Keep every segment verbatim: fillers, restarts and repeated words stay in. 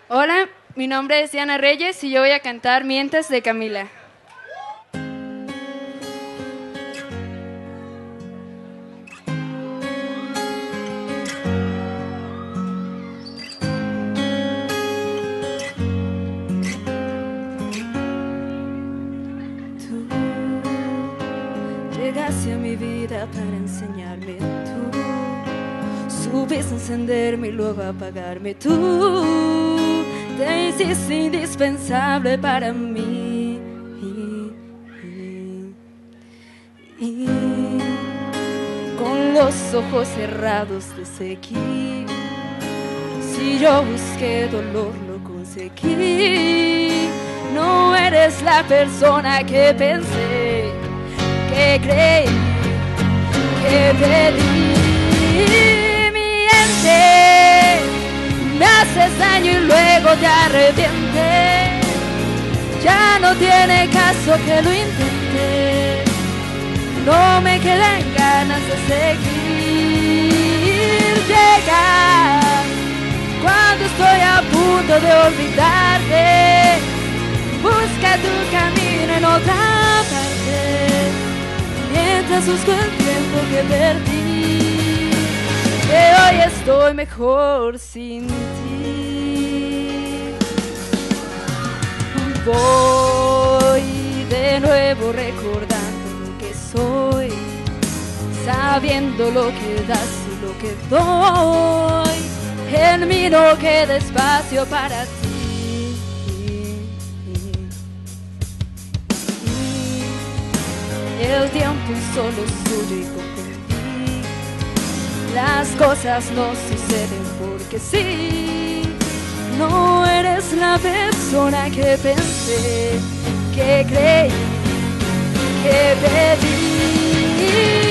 Hola, mi nombre es Diana Reyes y yo voy a cantar Mientes de Camila. Tú llegaste a mi vida para enseñarme. Tú supiste encenderme y luego apagarme. Tú te hiciste indispensable para mí. Y con los ojos cerrados te seguí. Si yo busqué dolor, lo conseguí. No eres la persona que pensé, que creí, que pedí. Mientes, me haces daño y luego te arrepientes. Ya no tiene caso que lo intente. No me quedan ganas de seguir. Llegar cuando estoy a punto de olvidarte. Busca tu camino en otra parte, mientras busco el tiempo que perdí. Que hoy estoy mejor sin ti. Voy de nuevo recordando lo que soy, sabiendo lo que das y lo que doy. En mí no queda espacio para ti. El tiempo solo suyo y comprendí. Las cosas no suceden porque sí. No eres la persona que pensé, que creí, que pedí.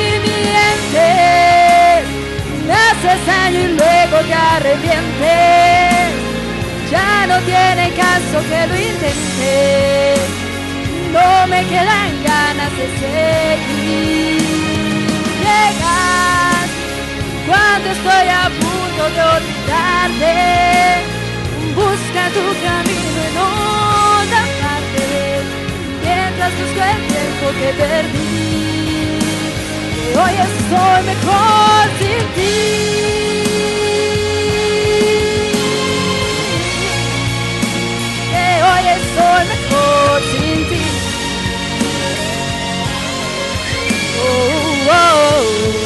Mientes, me haces daño y luego te arrepientes. Ya no tiene caso que lo intenté. No me quedan ganas de seguir. Llegas cuando estoy a punto de olvidarte. Busca tu camino en otra parte, mientras busco el tiempo que perdí. Que hoy estoy mejor sin ti. Que hoy estoy mejor sin ti. Oh, oh.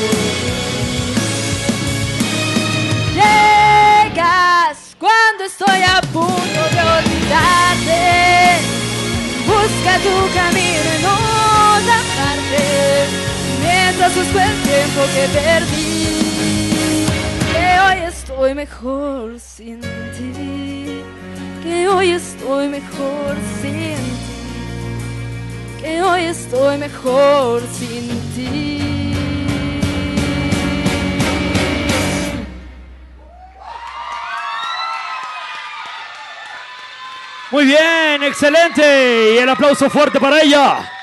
Llegas cuando estoy a punto de olvidarte. Busca tu camino en otra parte, mientras busco el tiempo que perdí. Que hoy estoy mejor sin ti. Que hoy estoy mejor sin ti. Que hoy estoy mejor sin ti. Muy bien, excelente. Y el aplauso fuerte para ella.